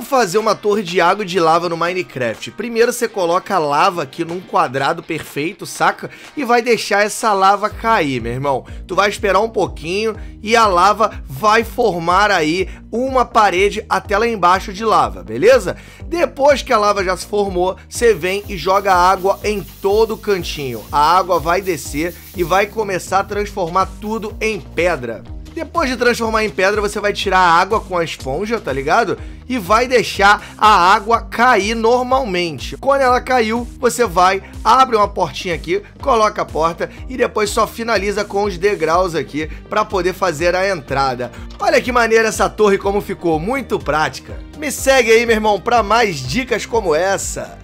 Como fazer uma torre de água e de lava no Minecraft? Primeiro você coloca a lava aqui num quadrado perfeito, saca? E vai deixar essa lava cair, meu irmão. Tu vai esperar um pouquinho e a lava vai formar aí uma parede até lá embaixo de lava, beleza? Depois que a lava já se formou, você vem e joga água em todo o cantinho. A água vai descer e vai começar a transformar tudo em pedra. Depois de transformar em pedra, você vai tirar a água com a esponja, tá ligado? E vai deixar a água cair normalmente. Quando ela caiu, você vai, abre uma portinha aqui, coloca a porta e depois só finaliza com os degraus aqui para poder fazer a entrada. Olha que maneira essa torre como ficou, muito prática. Me segue aí, meu irmão, para mais dicas como essa.